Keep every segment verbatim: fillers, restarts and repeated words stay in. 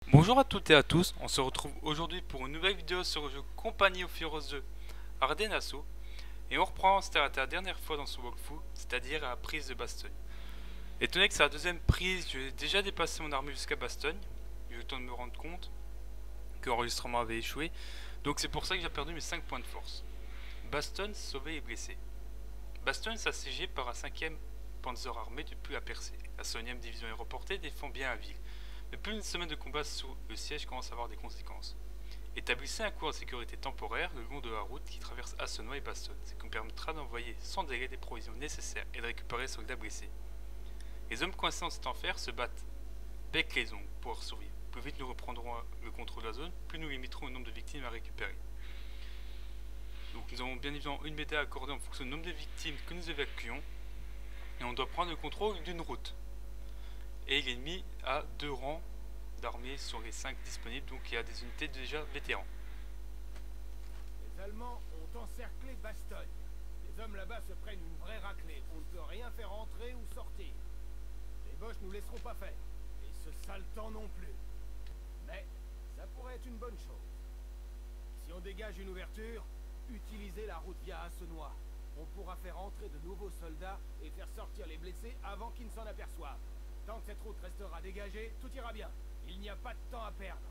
Bonjour à toutes et à tous, on se retrouve aujourd'hui pour une nouvelle vidéo sur le jeu Company of Heroes deux Ardennes Assault et on reprend où on s'était arrêté la dernière fois dans ce walkthrough, c'est-à-dire à la prise de Bastogne. Étant donné que c'est la deuxième prise, j'ai déjà dépassé mon armée jusqu'à Bastogne, j'ai eu le temps de me rendre compte que l'enregistrement avait échoué, donc c'est pour ça que j'ai perdu mes cinq points de force. Bastogne sauvé et blessé. Bastogne s'assiégée par la cinquième Panzer armée depuis la percée. La sonième division aéroportée défend bien la ville. Mais plus d'une semaine de combat sous le siège commence à avoir des conséquences. Établissez un cours de sécurité temporaire le long de la route qui traverse Assenois et Bastogne, ce qui nous permettra d'envoyer sans délai des provisions nécessaires et de récupérer les soldats blessés. Les hommes coincés dans cet enfer se battent bec les ongles pour survivre. Plus vite nous reprendrons le contrôle de la zone, plus nous limiterons le nombre de victimes à récupérer. Donc nous avons bien évidemment une médaille accordée en fonction du nombre de victimes que nous évacuons, et on doit prendre le contrôle d'une route. Et l'ennemi a deux rangs d'armée sur les cinq disponibles, donc il y a des unités déjà vétérans. Les Allemands ont encerclé Bastogne. Les hommes là-bas se prennent une vraie raclée. On ne peut rien faire entrer ou sortir. Les Boches nous laisseront pas faire. Et ce sale temps non plus. Mais ça pourrait être une bonne chose. Si on dégage une ouverture, utilisez la route via Assenois. On pourra faire entrer de nouveaux soldats et faire sortir les blessés avant qu'ils ne s'en aperçoivent. Tant que cette route restera dégagée, tout ira bien. Il n'y a pas de temps à perdre.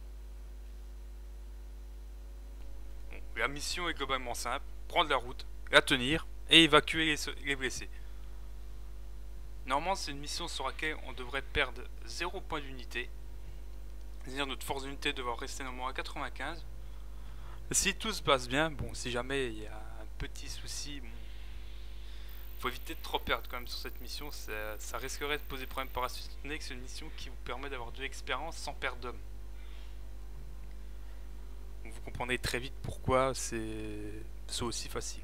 Bon, la mission est globalement simple, prendre la route, la tenir et évacuer les, les blessés. Normalement c'est une mission sur laquelle on devrait perdre zéro point d'unité. C'est-à-dire notre force d'unité devra rester normalement à quatre-vingt-quinze. Si tout se passe bien, bon si jamais il y a un petit souci, bon, faut éviter de trop perdre quand même sur cette mission, ça, ça risquerait de poser problème par la suite, étant donné que c'est une mission qui vous permet d'avoir de l'expérience sans perdre d'hommes. Vous comprendrez très vite pourquoi c'est aussi facile.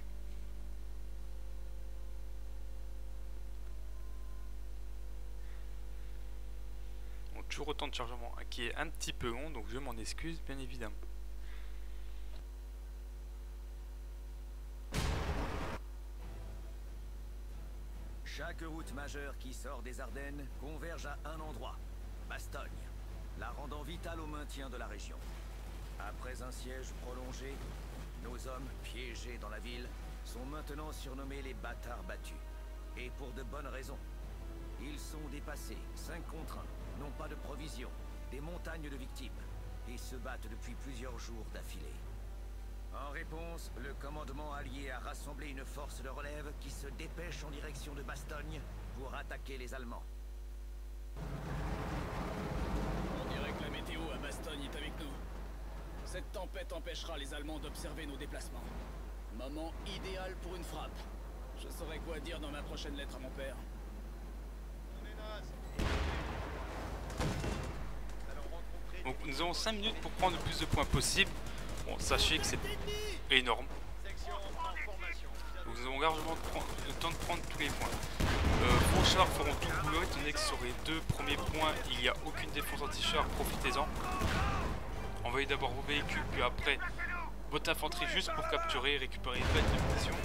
Bon, toujours autant de chargement qui est un petit peu long, donc je m'en excuse bien évidemment. Chaque route majeure qui sort des Ardennes converge à un endroit, Bastogne, la rendant vitale au maintien de la région. Après un siège prolongé, nos hommes, piégés dans la ville, sont maintenant surnommés les bâtards battus. Et pour de bonnes raisons. Ils sont dépassés, cinq contre un, n'ont pas de provisions, des montagnes de victimes, et se battent depuis plusieurs jours d'affilée. En réponse, le commandement allié a rassemblé une force de relève qui se dépêche en direction de Bastogne pour attaquer les Allemands. On dirait que la météo à Bastogne est avec nous. Cette tempête empêchera les Allemands d'observer nos déplacements. Moment idéal pour une frappe. Je saurai quoi dire dans ma prochaine lettre à mon père. Donc nous avons cinq minutes pour prendre le plus de points possible. Bon, sachez que c'est énorme. Donc, nous avons largement le temps de prendre tous les points. Euh, vos chars feront tout le boulot, étant donné que sur les deux premiers points, il n'y a aucune défense anti-char, profitez-en. Envoyez d'abord vos véhicules, puis après votre infanterie juste pour capturer et récupérer une belle munitions.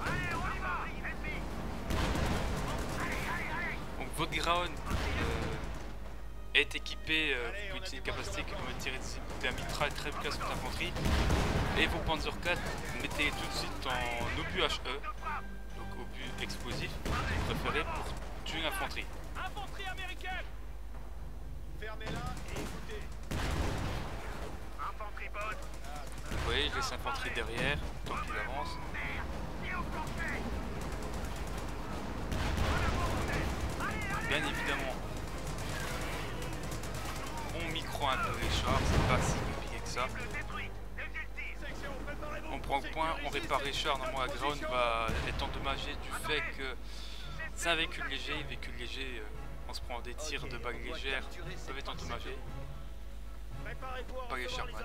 Donc votre Graon euh, est équipé, euh, vous pouvez utiliser une capacité qui permet de tirer des mitrailles très efficaces contre l'infanterie. Et vos Panzer quatre, vous mettez tout de suite en obus H E, donc obus explosif, si vous préférez, pour tuer l'infanterie. Infanterie américaine! Fermez-la et écoutez. Infanterie bonne. Vous voyez, je laisse l'infanterie derrière, tant qu'il avance. Bien évidemment, on micro un peu les chars, c'est pas si compliqué que ça. On prend le point, on répare les chars. Normalement, la Graun va être endommagée du fait que c'est un véhicule léger. Les véhicules légers, euh, on se prend des tirs de balles légères, peuvent être endommagés par les Sherman.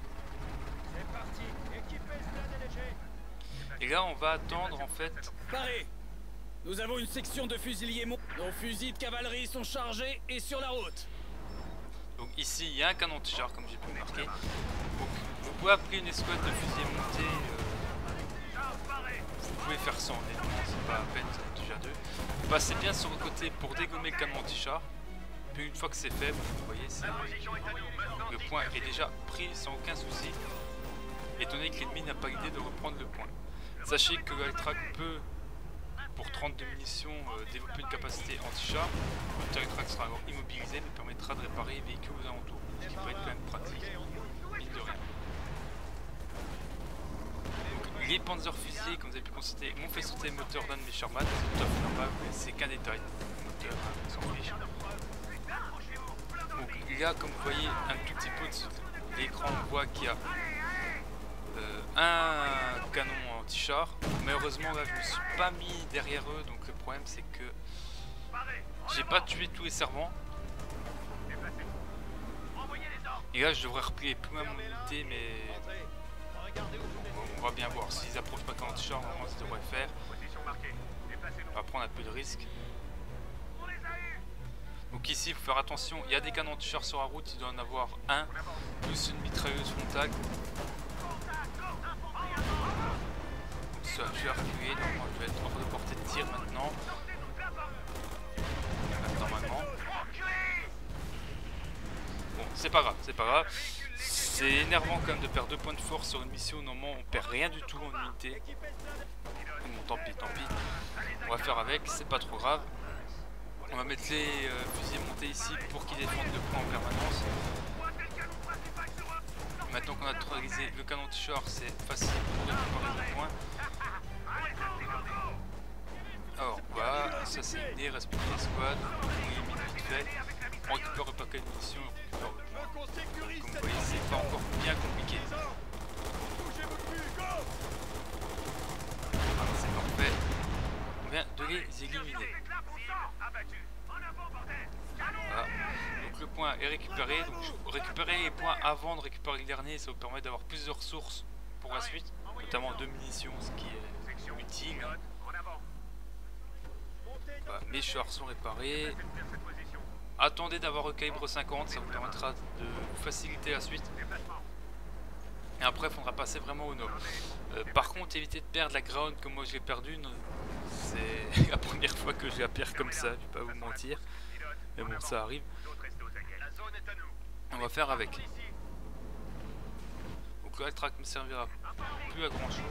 Et là, on va attendre en fait. Paré! Nous avons une section de fusiliers mon... Nos fusils de cavalerie sont chargés et sur la route. Donc ici, il y a un canon anti-char, comme j'ai pu le marquer. Donc, vous pouvez appeler une escouade de fusiliers montés. Euh, vous pouvez faire ça honnêtement, c'est pas à peine, ça en déjà deux. Vous passez bien sur le côté pour dégommer le canon anti-char. Puis une fois que c'est fait, vous voyez, le point est déjà pris sans aucun souci, étant donné que l'ennemi n'a pas l'idée de reprendre le point. Sachez que le Track peut, pour trente-deux munitions, euh, développer une capacité anti-char. Le Track sera alors immobilisé, mais permettra de réparer les véhicules aux alentours, ce qui peut être quand même pratique, mine de rien. Donc, les Panzer fusiliers, comme vous avez pu constater, ont fait sauter le moteur d'un de mes Sherman, c'est tout à fait normal, mais c'est qu'un détail. Le moteur, hein, s'en fiche. Donc là, comme vous voyez un tout petit peu de l'écran, on voit qu'il y a euh, un canon anti-char. Malheureusement, là, je me suis pas mis derrière eux, donc le problème c'est que j'ai pas tué tous les servants. Et là, je devrais replier plus ma unité, mais on va bien voir. S'ils approchent pas canon anti-char, normalement, ça devrait le faire. On va prendre un peu de risque. Donc ici, il faut faire attention, il y a des canons anti-char sur la route, il doit en avoir un, plus une mitrailleuse frontale. Donc ça, je vais reculer, normalement je vais être hors de portée de tir maintenant. Normalement. Bon, c'est pas grave, c'est pas grave. C'est énervant quand même de perdre deux points de force sur une mission, normalement on perd rien du tout en unité. Bon, tant pis, tant pis. On va faire avec, c'est pas trop grave. On va mettre les euh, fusils montés ici pour qu'ils défendent le point en permanence. Maintenant qu'on a neutralisé le canon anti-char, c'est facile pour récupérer le point. Alors voilà, ça c'est une idée, respecter les squads, on élimine vite fait. On récupère le paquet de munitions, on récupère le point. Comme vous voyez, c'est pas encore bien compliqué. Voilà, c'est parfait. On vient de les éliminer. Voilà. Donc le point est récupéré. Donc récupérer les points avant de récupérer le dernier, ça vous permet d'avoir plus de ressources pour la suite, notamment deux munitions, ce qui est utile. Voilà, mes chars sont réparés. Attendez d'avoir le calibre cinquante, ça vous permettra de vous faciliter la suite. Et après, il faudra passer vraiment au nord. Euh, par contre, évitez de perdre la ground comme moi je l'ai perdu. C'est la première fois que je la perds comme ça, je vais pas vous mentir. Mais bon, ça arrive. On va faire avec. Donc le track me servira plus à grand chose.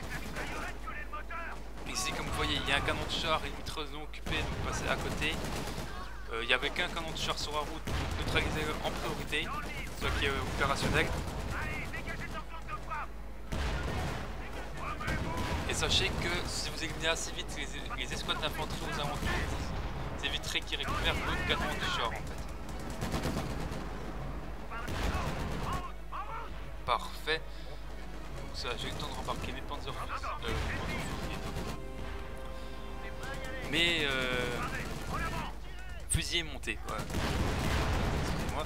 Ici, comme vous voyez, il y a un canon de char et une mitrailleuse non occupée, donc passer à côté. Euh, il n'y avait qu'un canon de char sur la route, donc neutraliser en priorité, soit qui est opérationnel. Et sachez que si vous éliminez assez vite les, les escouades d'infanterie aux alentours, vous éviterez qu'ils récupèrent l'autre canon du char en fait. Parfait. Donc ça, j'ai eu le temps de rembarquer mes Panzer euh, mais euh, fusil est monté. Voilà. Excusez-moi.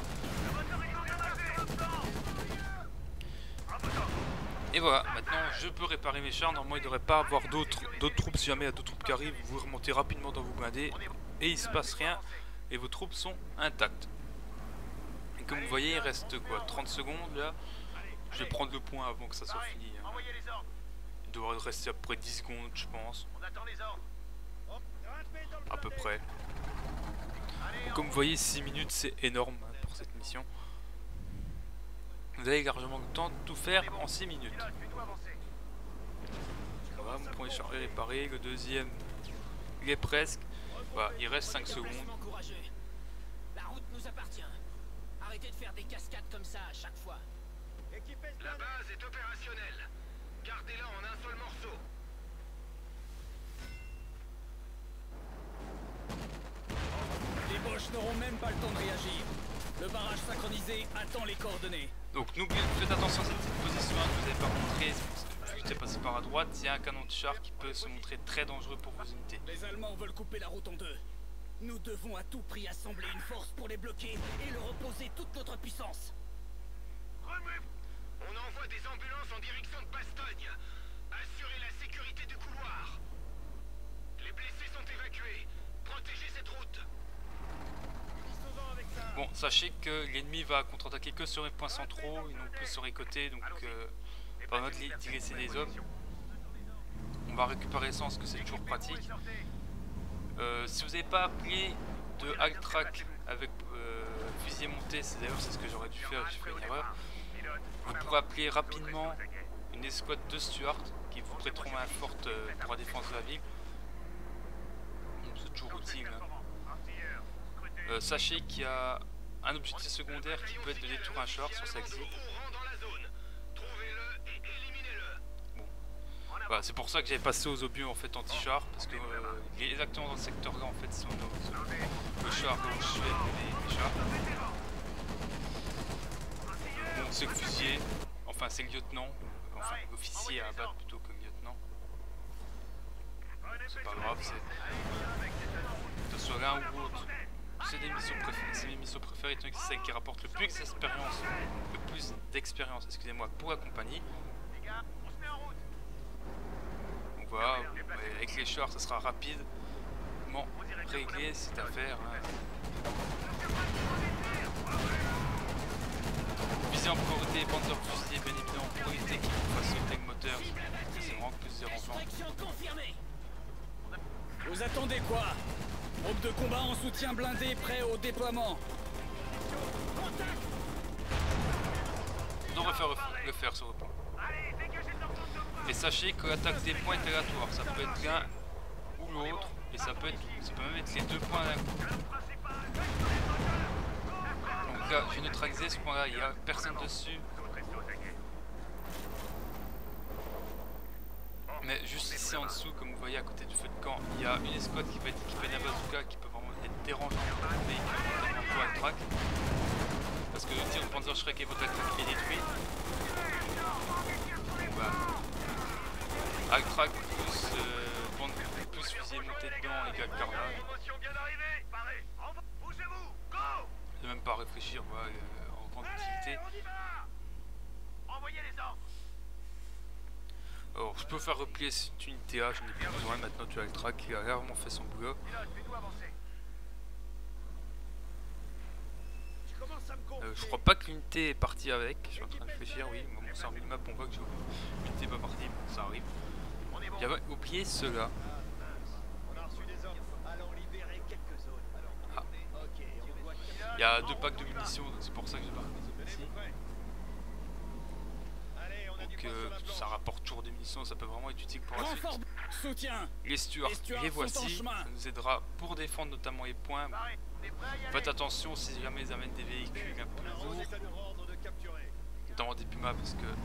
Et voilà, maintenant je peux réparer mes chars. Normalement il ne devrait pas avoir d'autres d'autres troupes. Si jamais il y a d'autres troupes qui arrivent, vous remontez rapidement dans vos blindés et il se passe rien et vos troupes sont intactes. Et comme vous voyez, il reste quoi, trente secondes là. Je vais prendre le point avant que ça soit fini. Hein. Il devrait rester à peu près dix secondes, je pense. À peu près. Donc, comme vous voyez, six minutes c'est énorme hein, pour cette mission. Vous avez largement le temps de tout faire en six minutes. Voilà, mon premier char est réparé, le deuxième il est presque. Voilà, il reste cinq secondes. La route nous appartient. Arrêtez de faire des cascades comme ça à chaque fois. La base est opérationnelle. Gardez-la en un seul morceau. Les Boches n'auront même pas le temps de réagir. Le barrage synchronisé attend les coordonnées. Donc n'oubliez, faites attention à cette petite position hein, que vous n'avez pas montré. Vu que c'est passé par à droite, il y a un canon de char qui peut se montrer très dangereux pour vos unités. Les Allemands veulent couper la route en deux. Nous devons à tout prix assembler une force pour les bloquer et leur opposer toute notre puissance. On envoie des ambulances en direction de Bastogne. Assurez la sécurité du couloir. Les blessés sont évacués. Protégez cette route. Bon, sachez que l'ennemi va contre-attaquer que sur les points centraux et non plus sur les côtés, donc euh, pas mal d'y laisser des hommes. On va récupérer l'essence, que c'est toujours pratique. Euh, si vous n'avez pas appelé de hack track avec euh, fusilier monté, c'est d'ailleurs c'est ce que j'aurais dû faire, j'ai fait une erreur. Vous pourrez appeler rapidement une escouade de Stuart qui vous prêteront main forte euh, pour la défense de la ville. C'est toujours utile. Hein. Euh, sachez qu'il y a un objectif secondaire qui peut être de détruire un char sur celle-ci. Bon. Voilà, c'est pour ça que j'avais passé aux obus en fait anti-char, parce que euh, il est exactement dans ce secteur là en fait, c'est le char dont je fais les, les chars. Bon, c'est le fusilier, enfin c'est le lieutenant, enfin l'officier à abattre plutôt que le lieutenant. C'est pas grave, c'est que ce soit l'un ou l'autre. C'est des missions préférées, c'est mes missions préférées, c'est celle qui rapporte le plus d'expérience, le plus d'expérience, excusez-moi, pour la compagnie. Donc voilà, avec les chars ça sera rapidement réglé cette affaire. Hein. Visez en priorité Panzer fusilier, bien évidemment, pour éviter qu'il fasse sauter le moteur, c'est vraiment plus dérangeant. Vous attendez quoi? Groupe de combat en soutien blindé prêt au déploiement. On devrait faire le faire sur le point. Et sachez que l'attaque des points est aléatoire, ça peut être l'un ou l'autre, et ça peut être, ça peut même être les deux points d'un coup. Donc là, j'ai neutralisé ce point-là, il n'y a personne dessus. Mais juste ici en dessous, comme vous voyez à côté du feu de camp, il y a une escouade qui va être équipée d'un bazooka qui peut vraiment être dérangeant pour le véhicule, notamment pour hack track. Parce que le tir de Panzer Schreck et votre hack track est détruit. Voilà. Hack track plus, euh, plus fusilier monté dedans égale carnage. Ne même pas réfléchir, voilà, euh, en grande utilité. Alors je peux faire replier cette unité A, je n'ai plus besoin, maintenant tu as le track qui a rarement fait son boulot. Euh, je crois pas que l'unité est partie avec, je suis en train de réfléchir, oui, bon, sur le minimap on voit que l'unité n'est pas partie, bon, ça arrive. J'avais oublié ceux-là. Ah. Il y a deux packs de munitions, donc c'est pour ça que j'ai pas remis ici. Donc euh, ça rapporte toujours des munitions, ça peut vraiment être utile pour la suite. Soutien. Les Stuarts, les, Stuarts les voici, ça nous aidera pour défendre notamment les points. Faites attention si jamais ils amènent des véhicules un peu lourds, notamment des Pumas, parce que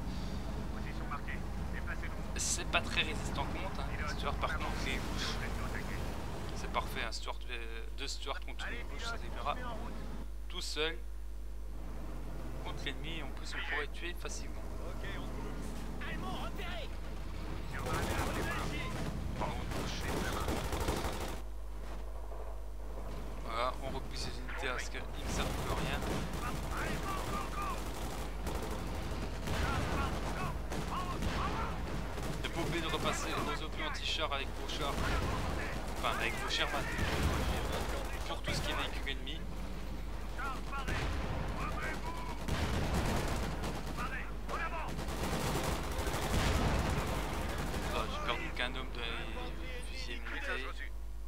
c'est pas très résistant contre. Hein. Les Stuarts par contre, les bouches, c'est parfait, un Stuart, deux Stuarts contre une bouche, ça démarra tout seul contre l'ennemi, en plus on pourrait le tuer facilement. Voilà, on replie ces unités parce qu'ils ne servent plus à rien. Ne pas oublier de repasser nos obus anti-chars avec vos chars, enfin avec vos Sherman, pour tout ce qui est véhicule ennemi. J'ai perdu qu'un homme de fusilier monté.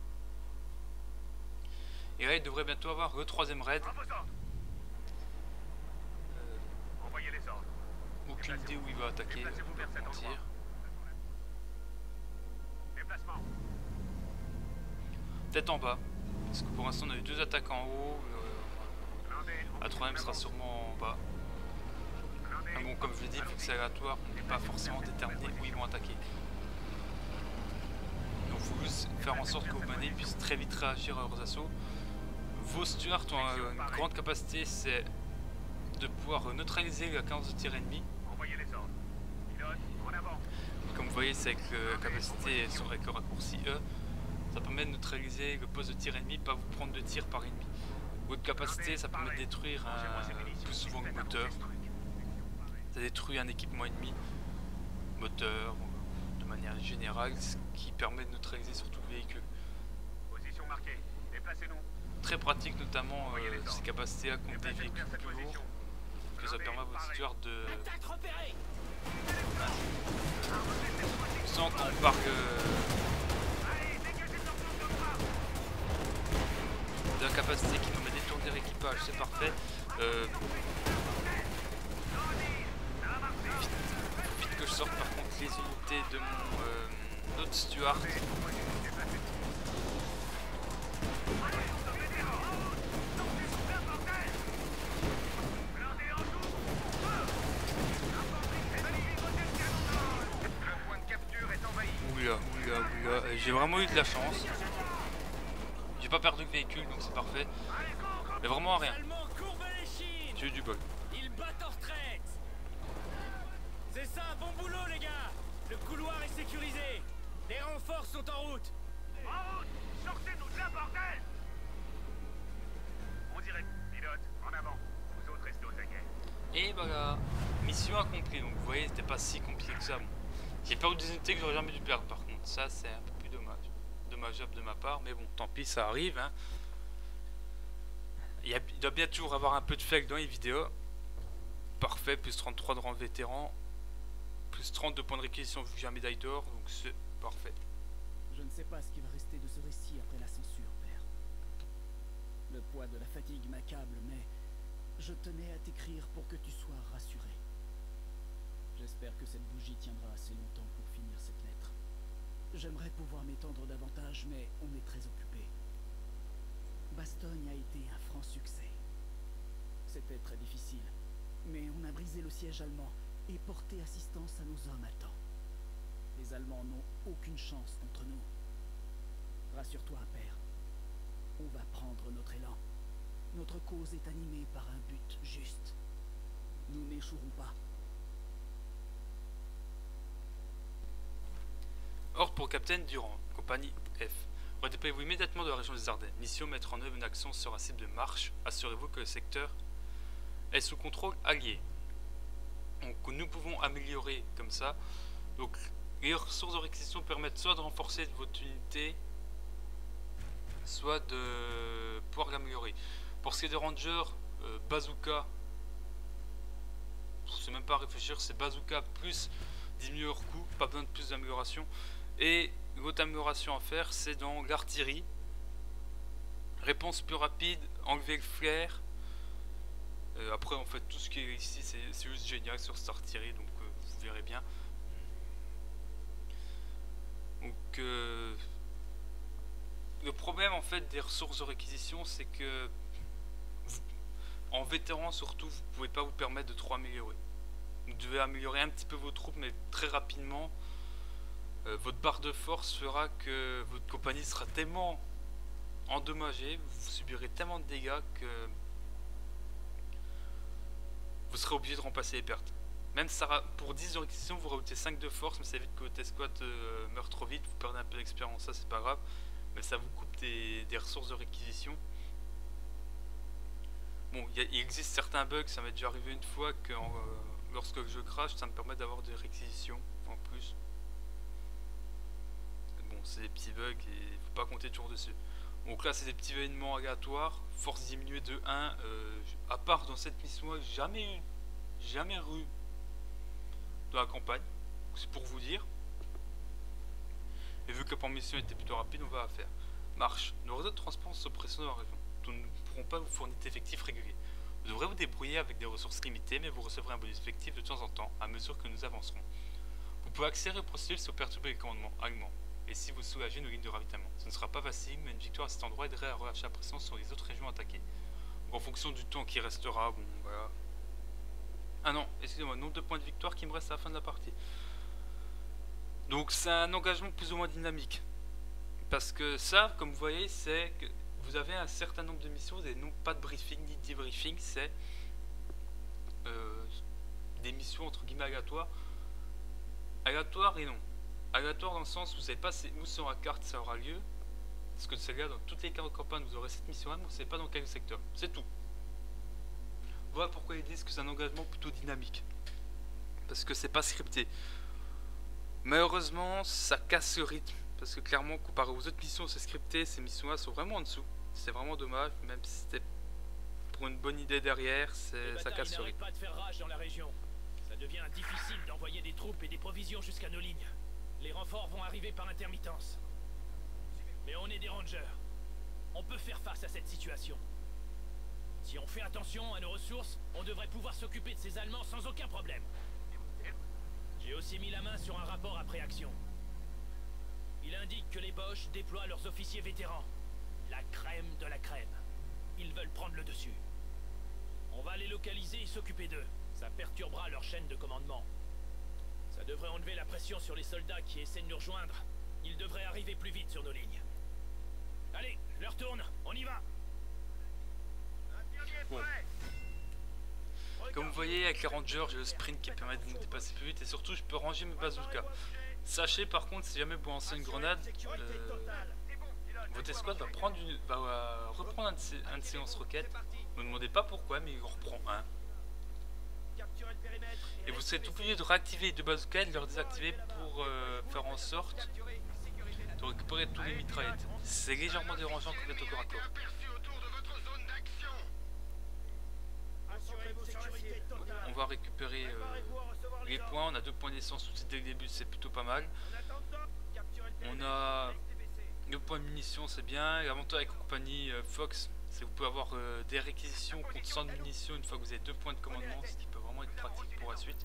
Et là il devrait bientôt avoir le troisième raid. Euh, aucune idée où il va attaquer, on va pas mentir. Peut-être en bas, parce que pour l'instant on a eu deux attaques en haut, euh, la troisième sera sûrement en bas. Mais bon, comme je l'ai dit, vu que c'est aléatoire, on n'est pas forcément déterminé où ils vont attaquer. Donc il faut juste faire en sorte que vos menés puissent très vite réagir à leurs assauts. Vos Stuarts ont une grande capacité, c'est de pouvoir neutraliser la cadence de tir ennemi. Comme vous voyez, c'est avec la capacité avec le raccourci E, ça permet de neutraliser le poste de tir ennemi, pas vous prendre de tir par ennemi. Votre capacité, ça permet de détruire un, plus souvent le moteur. Ça détruit un équipement ennemi, moteur, de manière générale, ce qui permet de neutraliser surtout le véhicule. Très pratique notamment euh, ces capacités à contre des véhicules plus lourds, que ça permet à votre Stuart de... Sans qu'on parle... Euh... de la capacité qui permet d'étourdir l'équipage, c'est parfait. Euh, faut vite que je sorte par contre les unités de mon euh, autre Stuart. Oula, oula, oula, j'ai vraiment eu de la chance. J'ai pas perdu de véhicule donc c'est parfait. Mais vraiment rien. J'ai eu du bol. Ils battent en retraite. C'est ça, bon boulot les gars. Le couloir est sécurisé. Les renforts sont en route. En route! Sortez-nous de là, bordel! On dirait pilote, en avant. Vous autres restez au taquet. Et voilà, mission accomplie. Donc vous voyez, c'était pas si compliqué que ça. Bon. J'ai perdu des unités que j'aurais jamais dû perdre par contre. Ça, c'est un peu plus dommage. Dommageable de ma part, mais bon, tant pis, ça arrive. Hein. Il, y a, il doit bien toujours avoir un peu de fake dans les vidéos. Parfait, plus trente-trois de rang vétéran. Plus trente de points de réquisition vu que j'ai un médaille d'or. Donc c'est parfait. Je ne sais pas ce qui va rester de ce récit après la censure, père. Le poids de la fatigue m'accable, mais je tenais à t'écrire pour que tu sois rassuré. J'espère que cette bougie tiendra assez longtemps pour finir cette lettre. J'aimerais pouvoir m'étendre davantage, mais on est très occupé. Bastogne a été un franc succès. C'était très difficile, mais on a brisé le siège allemand et porté assistance à nos hommes à temps. Les Allemands n'ont aucune chance contre nous. Rassure-toi, père. On va prendre notre élan. Notre cause est animée par un but juste. Nous n'échouerons pas. Ordre pour Capitaine Durand, compagnie F. Redéployez-vous immédiatement de la région des Ardennes. Mission mettre en œuvre une action sur un cible de marche. Assurez-vous que le secteur est sous contrôle allié. Donc nous pouvons améliorer comme ça. Donc les ressources de réquisition permettent soit de renforcer votre unité, soit de pouvoir l'améliorer. Pour ce qui est des rangers, euh, bazooka, je ne sais même pas réfléchir, c'est bazooka plus diminuer leur coût, pas besoin de plus d'amélioration. Et l'autre amélioration à faire, c'est dans l'artillerie. Réponse plus rapide, enlever le flair. Euh, après, en fait, tout ce qui est ici, c'est juste génial sur cette artillerie, donc euh, vous verrez bien. Donc, euh, le problème en fait des ressources de réquisition, c'est que vous, en vétéran surtout, vous pouvez pas vous permettre de trop améliorer. Vous devez améliorer un petit peu vos troupes, mais très rapidement. Euh, votre barre de force fera que votre compagnie sera tellement endommagée, vous subirez tellement de dégâts que vous serez obligé de remplacer les pertes. Même ça, pour dix de réquisition, vous rajoutez cinq de force, mais ça évite que votre escouade euh, meure trop vite, vous perdez un peu d'expérience, ça c'est pas grave, mais ça vous coupe des, des ressources de réquisition. Bon, y a, il existe certains bugs, ça m'est déjà arrivé une fois que euh, lorsque je crash, ça me permet d'avoir des réquisitions en plus. Bon, c'est des petits bugs et il faut pas compter toujours dessus. Donc là, c'est des petits événements aléatoires, force diminuée de un, euh, à part dans cette mission, j'ai jamais eu, jamais eu dans la campagne, c'est pour vous dire. Et vu que la première mission était plutôt rapide, on va la faire. Marche. Nos réseaux de transport sont pressés dans la région. Nous ne pourrons pas vous fournir d'effectifs réguliers. Vous devrez vous débrouiller avec des ressources limitées, mais vous recevrez un bonus effectif de temps en temps, à mesure que nous avancerons. Vous pouvez accélérer le processus sans perturber les commandements allemands. Et si vous soulagez nos lignes de ravitaillement. Ce ne sera pas facile, mais une victoire à cet endroit aiderait à relâcher la pression sur les autres régions attaquées. Donc, en fonction du temps qui restera, bon, voilà. Ah non, excusez-moi, nombre de points de victoire qui me reste à la fin de la partie. Donc c'est un engagement plus ou moins dynamique. Parce que ça, comme vous voyez, c'est que vous avez un certain nombre de missions, vous n'avez non pas de briefing ni de debriefing, c'est euh, des missions entre guillemets aléatoires. Aléatoires et non. Aléatoire dans le sens où vous ne savez pas où sur la carte ça aura lieu. Parce que c'est là, dans toutes les cartes de campagne, vous aurez cette mission-là, mais vous ne savez pas dans quel secteur. C'est tout. Voilà pourquoi ils disent que c'est un engagement plutôt dynamique. Parce que c'est pas scripté. Malheureusement, ça casse le rythme. Parce que clairement, comparé aux autres missions, c'est scripté. Ces missions-là sont vraiment en dessous. C'est vraiment dommage, même si c'était pour une bonne idée derrière, ça casse le rythme. Pas de faire rage dans la région. Ça devient difficile d'envoyer des troupes et des provisions jusqu'à nos lignes. Les renforts vont arriver par intermittence. Mais on est des rangers. on peut faire face à cette situation. Si on fait attention à nos ressources, on devrait pouvoir s'occuper de ces Allemands sans aucun problème. J'ai aussi mis la main sur un rapport après action. Il indique que les Boches déploient leurs officiers vétérans. La crème de la crème. Ils veulent prendre le dessus. On va les localiser et s'occuper d'eux. Ça perturbera leur chaîne de commandement. Ça devrait enlever la pression sur les soldats qui essaient de nous rejoindre. Ils devraient arriver plus vite sur nos lignes. Allez, je leur tourne, on y va. Bon. Comme vous voyez, avec les Rangers, j'ai le sprint qui permet de me dépasser plus vite et surtout je peux ranger mes bazookas. Sachez par contre, si jamais vous lancez une grenade, euh, votre escouade va, prendre une, va euh, reprendre un de ces, un de ces lance-roquettes. Ne me demandez pas pourquoi, mais il en reprend un. Et vous serez tout obligé de réactiver les deux bazookas et de les désactiver pour euh, faire en sorte de récupérer tous les mitraillettes. C'est légèrement dérangeant quand vous êtes au corps à corps. On va récupérer euh, les points, on a deux points d'essence tout dès le début, c'est plutôt pas mal. On a deux points de munitions, c'est bien. L'avantage avec la compagnie euh, Fox, c'est que vous pouvez avoir euh, des réquisitions contre cent de munitions une fois que vous avez deux points de commandement, ce qui peut vraiment être pratique pour la suite.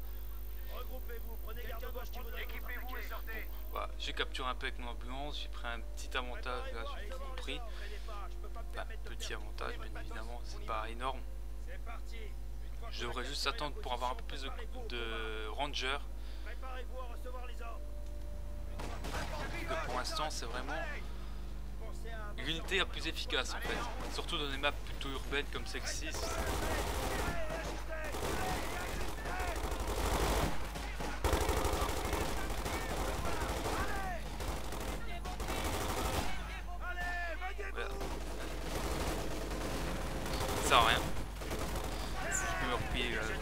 Voilà, j'ai capturé un peu avec mon ambulance, j'ai pris un petit avantage, là j'ai compris. Enfin, petit avantage, bien évidemment, c'est pas énorme. Je devrais juste attendre pour avoir un peu plus de, de rangers. Que pour l'instant, c'est vraiment l'unité la plus efficace en fait. Surtout dans des maps plutôt urbaines comme celle-ci. Voilà. Ça sert à rien. Je peux me replier. Euh...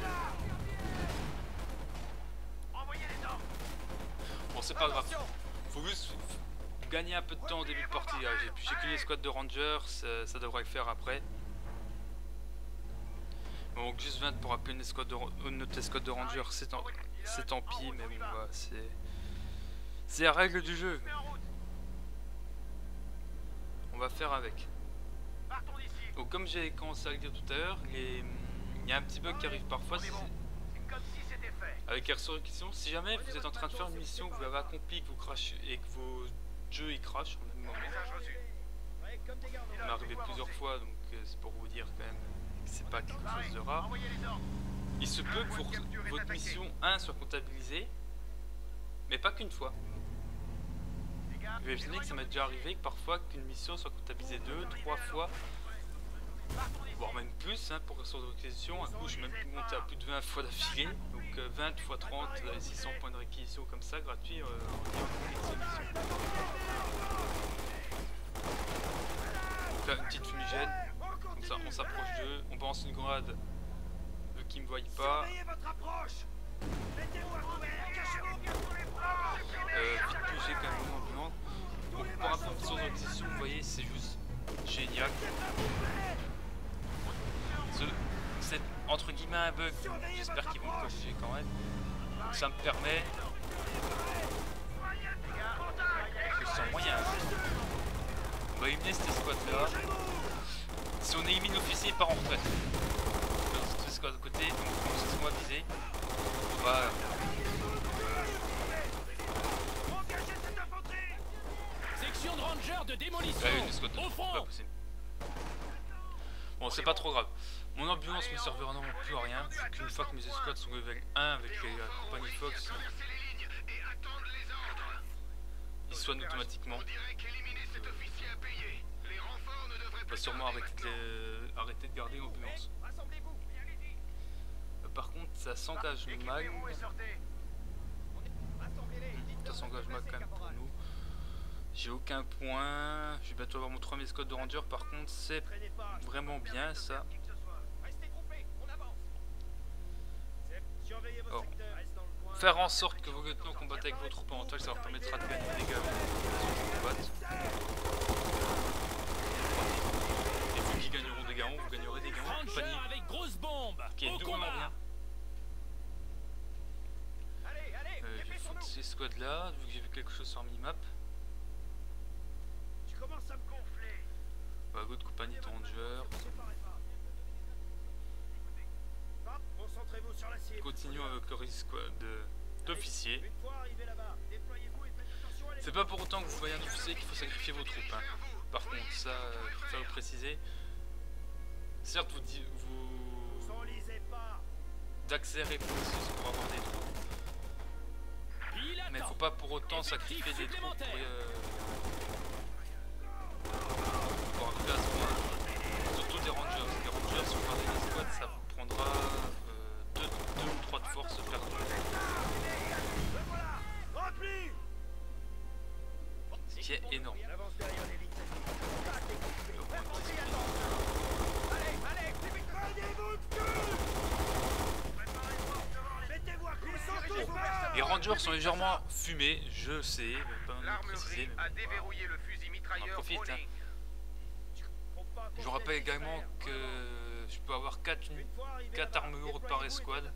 Bon, c'est pas grave. Faut juste gagner un peu de temps au début de partie. J'ai qu'une escouade de rangers, ça, ça devrait le faire après. Bon, juste vingt pour appeler une escouade de, une autre escouade de rangers, c'est tant, tant pis, mais bon, bah, c'est c'est la règle du jeu. On va faire avec. Donc, comme j'ai commencé à le dire tout à l'heure, il y a un petit bug qui arrive parfois. Avec la résurrection, si jamais vous êtes en train de faire une mission, que vous l'avez accomplie, que vous crachez et que vos jeux y crachent au même moment. Ça m'est arrivé plusieurs fois, donc euh, c'est pour vous dire quand même que c'est pas quelque chose de rare. Il se peut que vous, votre mission un soit comptabilisée, mais pas qu'une fois. Vous imaginez que ça m'est déjà arrivé que parfois qu'une mission soit comptabilisée deux, trois fois, voire même plus hein, pour ressources de réquisition. Un coup, je suis même monté à plus de vingt fois d'affilée, donc euh, vingt fois trente, euh, six cents points de réquisition comme ça, gratuit. Euh, donc là, une petite fumigène, comme ça, on s'approche d'eux, on balance une grenade, vu qu'ils me voient pas. Euh, vite pugé quand même au moment. Donc pour rapport aux ressources de réquisition, vous voyez, c'est juste génial. C'est entre guillemets un bug, j'espère qu'ils vont me corriger quand même. Donc ça me permet que sans moyen on va éliminer cette escouade là. Si on élimine l'officier, il part en retraite. Dans cette escouade de côté, donc c'est ce qu'on va viser. On va section de ranger de démolition. là, une escouade de pas possible. Bon, c'est pas trop grave. Mon ambulance me servira non plus à rien, qu'une fois que mes escouades sont level un avec la compagnie Fox, ils soignent automatiquement. On va sûrement arrêter de, les... arrêter de garder l'ambulance. Euh, par contre, ça s'engage mal. Ça s'engage mal quand même pour nous. J'ai aucun point. Je vais bientôt avoir mon troisième escouade de ranger. Par contre, c'est vraiment bien ça. Oh. Faire en sorte que vos lieutenants combattent avec vos troupes en avantage, ça leur permettra de gagner des dégâts. Et vu qu'ils gagneront des gains, vous gagnerez des gains en compagnie. Avec grosse bombe. Qui est doublement bien. Euh, je vais foutre ces squads là, vu que j'ai vu quelque chose sur minimap. Tu commences à me gonfler. Bah, good compagnie de rangers. Concentrez-vous sur la cible. Continuons avec le risque d'officier. Une fois arrivé là-bas, déployez-vous et faites attention à C'est pas pour autant que vous voyez un officier qu'il faut sacrifier vos troupes. Hein. Par contre, ça, euh, il faut le préciser. Certes, vous, di vous... vous enlisez pas. d'accélérer le processus pour avoir des troupes. Mais il faut pas pour autant sacrifier des troupes pour, euh, pour arriver à ce point. Surtout des rangers. Les rangers, si vous perdez une squad, ça vous prendra euh, deux, deux ou trois de force perdues. Ce qui est énorme. Avance derrière les lignes. Allez, allez, plus vite. Prenez-vous de cul. Mettez-vous à couvert. Les rangers sont légèrement fumés, je sais, mais pas me préciser. L'armurerie a déverrouillé le fusil mitrailleur profite, hein. Browning. Je vous rappelle également que je peux avoir quatre armes lourdes par escouade,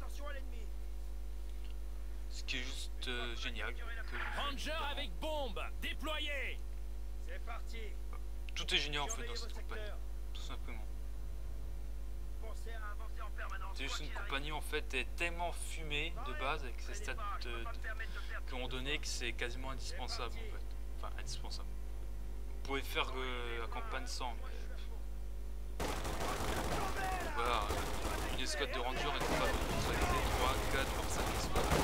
ce qui est juste euh, génial. Que... Ranger avec bombe, déployé. C'est parti. Tout est génial en fait dans cette compagnie, tout simplement. Pensez à avancer en permanence. C'est juste une compagnie en fait est tellement fumée de base avec ses stats de, de, qui ont donné que c'est quasiment indispensable en fait. Enfin indispensable. Vous pouvez faire euh, la campagne sans, mais voilà, une escouade de rangers est capable de neutraliser trois, quatre, voire cinq escouades.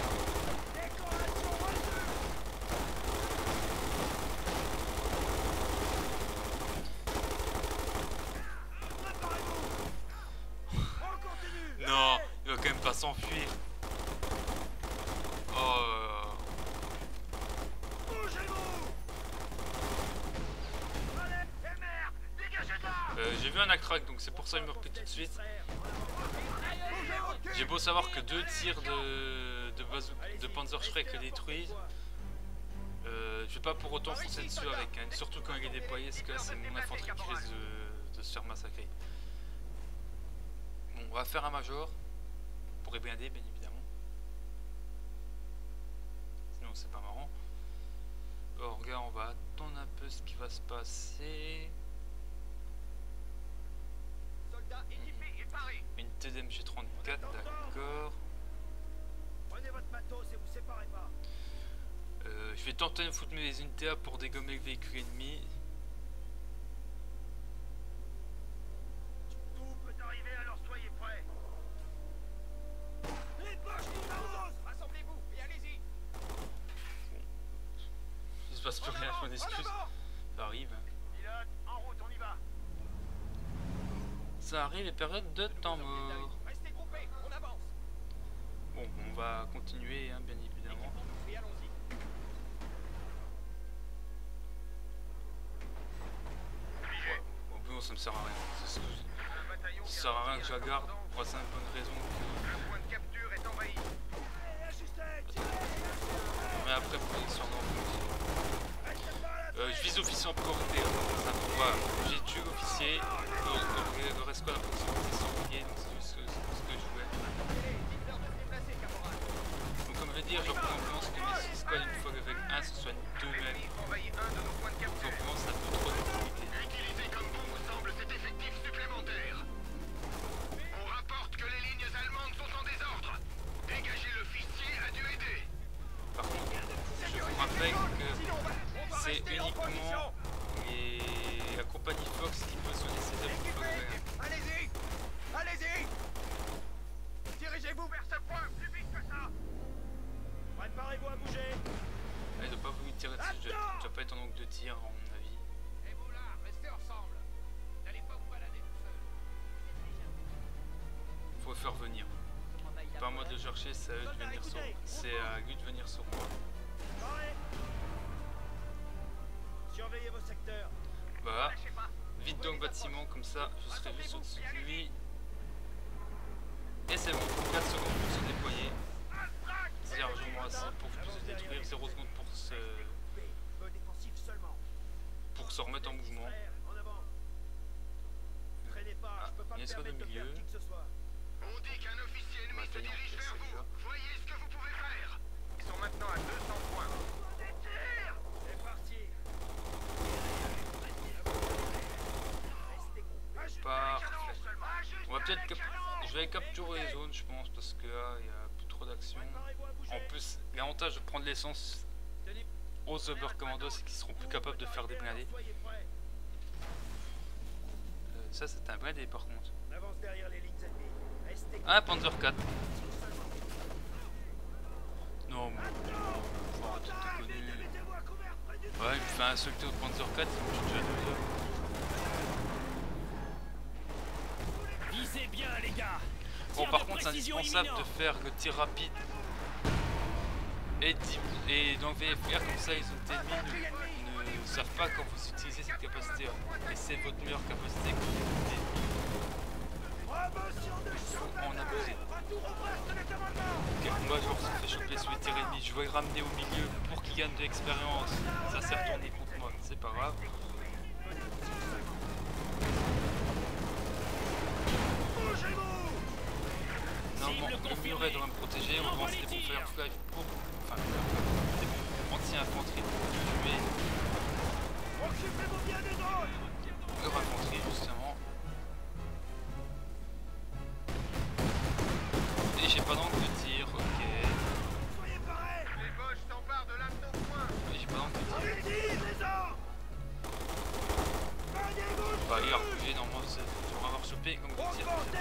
Non, il va quand même pas s'enfuir. Oh. Euh, J'ai vu un accrac, donc c'est pour ça qu'il me replie tout de suite. J'ai beau savoir que deux tirs de, de, de Panzerschreck le détruisent. Euh, je vais pas pour autant foncer dessus avec, hein. Surtout quand il est déployé, parce que là c'est mon infanterie qui risque de, de se faire massacrer. Bon, on va faire un major pour éblinder, bien évidemment. Sinon c'est pas marrant. Alors regarde, on va attendre un peu ce qui va se passer. Une T D M G trente-quatre, d'accord. Prenez votre matos et vous séparez pas. Euh, je vais tenter de foutre mes unités A pour dégommer le véhicule ennemi. Tout peut arriver, alors soyez prêts. Les poches qui avancent. Rassemblez-vous et allez-y. Il se passe plus rien, je m'en excuse. Ça arrive. Pilote, en route, on y va. Ça arrive les périodes de temps mort. Restez groupés, on avance. Bon, on va continuer, hein, bien évidemment. Et allons-y. Bon, bon, ça me sert à rien. Ça, ça sert à rien que je la garde pour la simple bonne raison que... Le point de capture est envahi. Mais après, pour les sur euh, je vise officier en priorité. Hein. Voilà. J'ai tué l'officier. Le, le, le reste quoi, la position c'est sanglier, donc c'est juste ce, ce que je voulais. Donc comme je vais dire, je reprends en pense que mes six squads, une fois qu'avec un, se soignent d'eux-mêmes. Donc on commence à peu trop d'activité. Utilisé comme bombe semble cet effectif supplémentaire. On rapporte que les lignes allemandes sont en désordre. Dégagez l'officier a dû aider. Par contre, je vous rappelle que c'est uniquement les... la compagnie Fox qui peut soigner ses hommes. Allez-y. Allez-y. Dirigez-vous vers ce point, plus vite que ça. Préparez-vous à bouger. Ah, il doit pas voulu tirer dessus, je dois pas être en angle de tir à mon avis. Et vous là, restez ensemble. N'allez pas vous balader tout seul. Faut le faire venir. Pas à moi de le chercher, c'est à eux de venir sur... C'est à lui de venir sur moi. Surveillez vos secteurs. Voilà. Vite dans le bâtiment, comme ça, je serai juste au-dessus de lui. Et c'est bon, quatre secondes pour se déployer. C'est largement assez pour que je puisse le détruire, zéro secondes pour se... pour se remettre en mouvement. Ah, il y a une escouade au milieu. On dit qu'un officier ennemi se dirige vers vous. Voyez ce que vous pouvez faire. Ils sont maintenant à deux cents points. C'est parti. cap- je vais capturer les zones, je pense, parce que là, il y a plus trop d'action. En plus, l'avantage de prendre l'essence aux Uber Commando, c'est qu'ils seront plus capables de faire des blindés. Euh, ça, c'est un blindé par contre. Ah, Panzer quatre. Non, mais. Faut arrêter de déconner. Ouais, il me fait insulter au Panzer quatre, il me tue déjà deux heures. Visez bien, les gars. Bon, Tir par de contre, c'est précision indispensable imminent. de faire le tir rapide et, et dans le V F R, comme ça, les autres ennemis ne, ne savent pas quand vous utilisez cette capacité. Et c'est votre meilleure capacité que vous utilisez. Il faut en abuser. Ok, moi, je se fait choper sur les tirs ennemis. Je vais le ramener au milieu pour qu'il gagne de l'expérience. Ça s'est retourné contre moi, c'est pas grave. Normalement, le mur doit me protéger, on va lancer des bombes Firefly pour. Enfin, des bombes anti-infanterie pour tuer. Leur infanterie, justement. Et j'ai pas d'angle de tir, ok. Les Boches s'emparent de l'un de nos points. Mais j'ai pas d'angle de tir. Bah, il a refugé, normalement, c'est. On va avoir chopé comme de tir.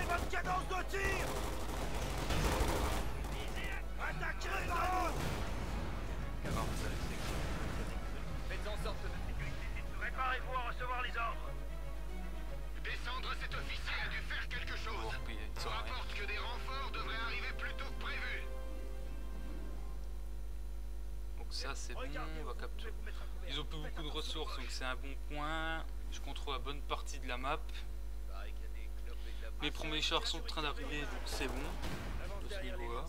Faites en sorte de sécurité. Préparez-vous à recevoir les ordres. Descendre, cet officier a dû faire quelque chose. Bon, puis, ils On sont rien. rapporte que des renforts devraient arriver plus tôt que prévu. Donc ça c'est bon, on va capturer. Ils ont plus beaucoup de ressources, donc c'est un bon point. Je contrôle la bonne partie de la map. Les premiers chars sont en train d'arriver, donc c'est bon. De ce niveau-là.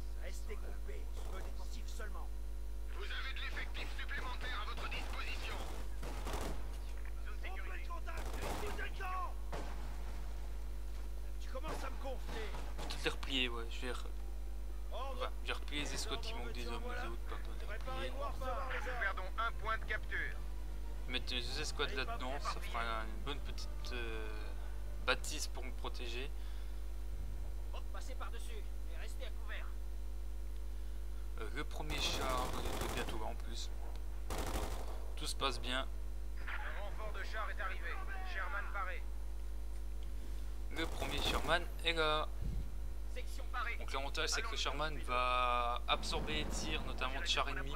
Vous avez de l'effectif supplémentaire à votre disposition. Tu commences à me gonfler. Toutes les replier, ouais. Je vais, re... enfin, je vais replier les escouades qui manquent des hommes, les autres, pas besoin de les replier. Nous perdons un point de capture. Mettre les deux escouades là-dedans, ça fera une bonne petite euh, bâtisse pour me protéger. Passez par-dessus et restez à couvert. Euh, le premier char est bientôt là en plus. Tout se passe bien. Un renfort de chars est arrivé. Sherman paré. Le premier Sherman est là. Section parée. Donc l'avantage c'est que le Sherman va absorber les tirs, notamment de chars ennemis.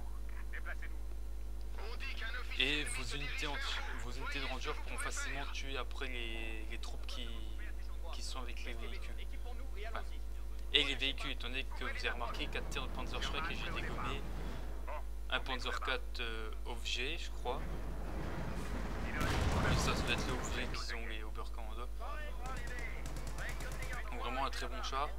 Et vos unités, en, vos unités de rangers pourront facilement tuer après les, les troupes qui, qui sont avec les véhicules. Enfin, et les véhicules, étant donné que vous avez remarqué quatre tirs de Panzer Schreck et j'ai dégommé un Panzer quatre euh, O V G, je crois. Oui, ça, ça doit être les O V G qui ont les Uber Commando. Donc vraiment un très bon char.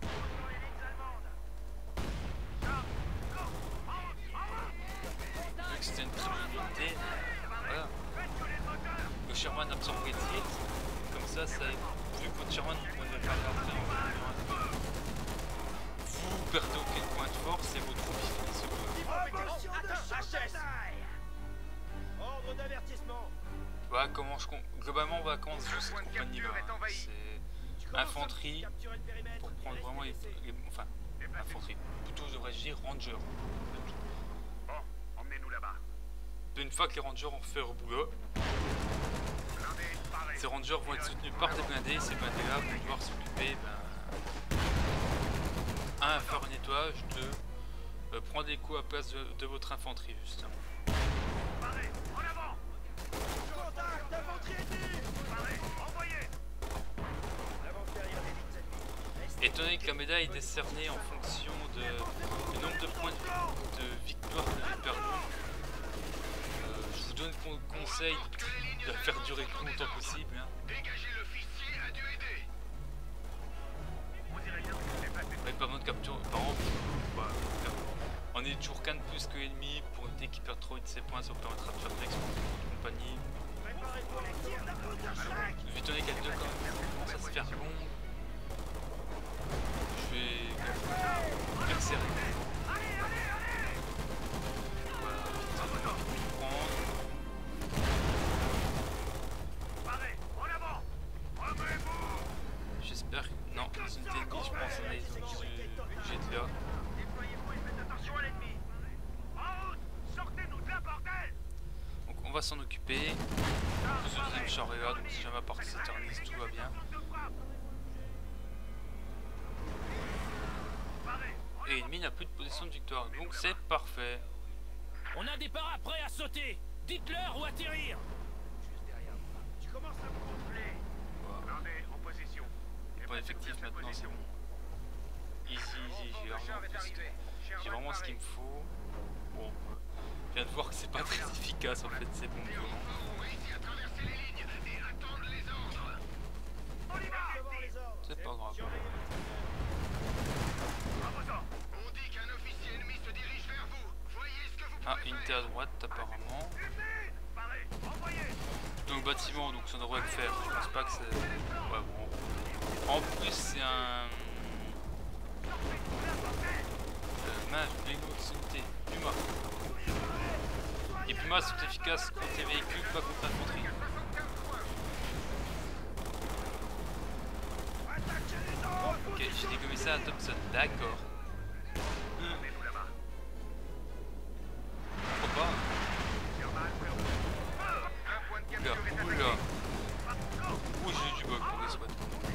Vu que c'était une très bonne unité, voilà. Le Sherman absorbe les tirs, comme ça, ça vu que votre Sherman vous pouvez faire rentrer en un. Vous perdez aucun point de force et vos troupes finissent au coup. Ordre d'avertissement. Voilà comment je globalement on va commencer sur cette compagnie là. C'est infanterie pour prendre vraiment les, les enfin infanterie. Plutôt devrais-je dire ranger. Bon, emmenez-nous là-bas. Une fois que les rangers ont fait leur boulot, ces rangers vont être soutenus par des blindés. Ces blindés là vont devoir s'occuper ben, un, faire un nettoyage, deux, euh, prendre des coups à place de, de votre infanterie justement. En avant. Contact, infanterie ennemie. Envoyez. Avance derrière les lignes ennemies. Étant donné que la médaille est décernée en fonction de, du nombre de points de, de victoire que vous avez perdu, euh, je vous donne con conseil de la faire durer le plus longtemps possible. Hein. Dégagez l'officier a dû aider. On dirait bien que c'est passé. Ouais, pas besoin de capture. Par exemple, bah, on est toujours qu'un de plus que l'ennemi pour éviter qu'il perde trop vite ses points, ça vous permettra de faire de l'exploit de votre compagnie. Préparez-vous les tirs d'un Panzer Schreck. Étant donné qu'il y a deux quand même, ça commence à se faire long. Je vais accélérer. Voilà, vite, on va vite tout prendre. Paré. En avant. Remuez-vous. J'espère unités ennemies, je pense, on a ils ont dû bouger de là. Déployez-vous et faites attention à l'ennemi. En route, sortez-nous de là, bordel. Donc on va s'en occuper. Vous le deuxième char est là, donc si jamais la partie s'éternise, tout va bien. Et l'ennemi n'a plus de position de victoire, donc c'est parfait. On a des paras prêts à sauter. Dites-leur où atterrir. Juste derrière moi. Tu commences à me gonfler. Blindé en position. Pour l'effectif maintenant c'est bon. Easy, easy, j'ai vraiment, j'ai vraiment ce qu'il me faut. Bon, je viens de voir que c'est pas très efficace en fait ces bombes violentes. C'est pas grave. On dit qu'un officier ennemi se dirige vers vous. Voyez ce que vous Ah, pouvez unité à droite apparemment. Parlez, envoyez. Dans le bâtiment, donc ça devrait le faire. Je pense pas que c'est. Ouais, bon. En plus, c'est un. Euh, mince, j'ai oublié l'autre unité. Puma. Et Puma sont efficaces contre les véhicules, pas contre l'infanterie. Ok, j'ai dégommé ça à Thompson, d'accord. Pourquoi pas? Oula, oula. Ouh, j'ai eu du bug pour les squats.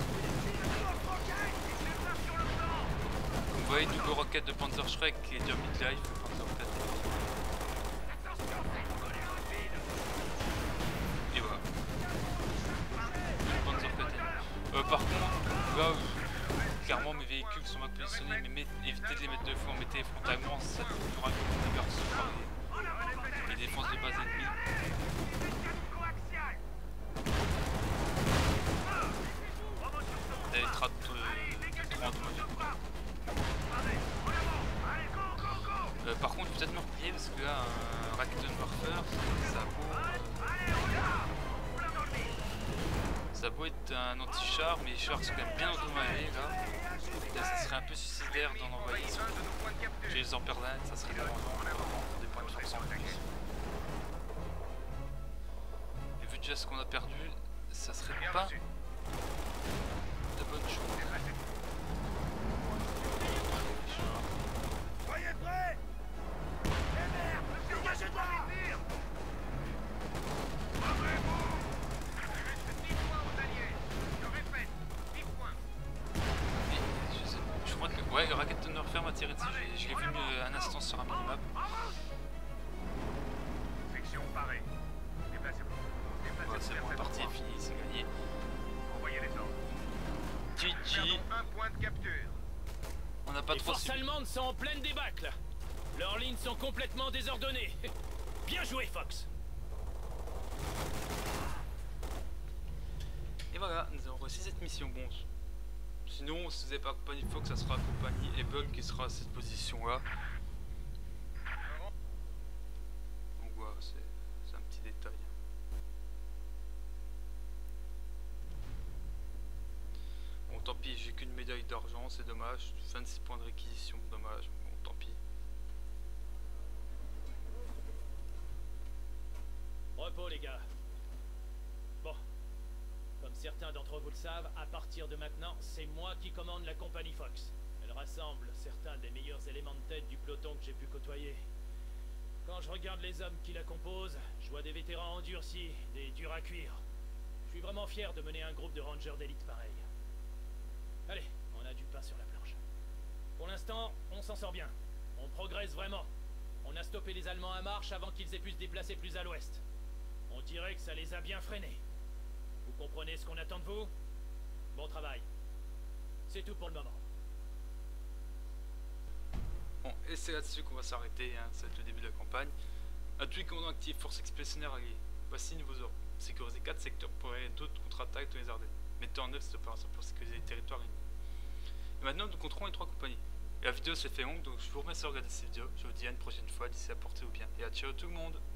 Vous voyez, double roquette de Panzer Shrek qui est déjà mid-life, Panzer quatre. Et voilà. Le Panzer quatre. Euh, par contre, là, euh, clairement mes véhicules sont mal positionnés, mais met, évitez de les mettre deux fois, mettez frontalement, ça fera que des garçons par les défenses de base ennemies. Vous avez trente trente euh, par contre, peut-être me replier parce que là, un Raketen Warfare, ça vaut. Ça vaut être un anti-char, mais les chars sont quand même bien endommagés là. Là, ça serait un peu suicidaire d'en envoyer. J'ai les Emperlin, ça serait dérangeant. Des points de force en plus. Et vu déjà ce qu'on a perdu, ça serait pas de bonnes choses. Soyez prêts. Eh merde, dégagez de là. Ouvrez-vous. dix points aux alliés. Je répète, dix points. Et je, sais, je crois que ouais, le Raketen Warfare m'a tiré dessus, je, je l'ai vu euh, un instant sur un minimap. Section parée. Déplacez-vous. Déplacez-vous. Ouais, c'est bon, la partie est finie, c'est gagné. Envoyez les ordres. G G. Un point de capture. On n'a pas Les trop forces subi. allemandes sont en pleine débâcle. Leurs lignes sont complètement désordonnées. Bien joué, Fox. Et voilà, nous avons réussi cette mission. Bon, sinon, si vous n'avez pas accompagné Fox, ça sera accompagné Able qui sera à cette position-là. Donc voilà, c'est un petit détail. Bon, tant pis, j'ai qu'une médaille d'argent, c'est dommage. vingt-six points de réquisition, dommage. Bon, tant pis. Repos, les gars. Bon. Comme certains d'entre vous le savent, à partir de maintenant, c'est moi qui commande la compagnie Fox. Elle rassemble certains des meilleurs éléments de tête du peloton que j'ai pu côtoyer. Quand je regarde les hommes qui la composent, je vois des vétérans endurcis, des durs à cuire. Je suis vraiment fier de mener un groupe de rangers d'élite pareil. Allez, on a du pain sur la planche. Pour l'instant, on s'en sort bien. On progresse vraiment. On a stoppé les Allemands à marche avant qu'ils aient pu se déplacer plus à l'ouest. On dirait que ça les a bien freinés. Vous comprenez ce qu'on attend de vous? Bon travail. C'est tout pour le moment. Bon, et c'est là-dessus qu'on va s'arrêter, hein. C'est le début de la campagne. À tous les commandants actifs, force expéditionnaire alliée. Voici nouveaux ordres. Sécuriser quatre secteurs pour arrêter d'autres contre-attaques dans les Ardennes. Mettez en œuvre cette opération pour sécuriser les territoires ennemis. Et maintenant, nous contrôlons les trois compagnies. Et la vidéo s'est fait longue, donc je vous remercie de regarder cette vidéo. Je vous dis à une prochaine fois, d'ici là, portez-vous bien. Et à ciao tout le monde!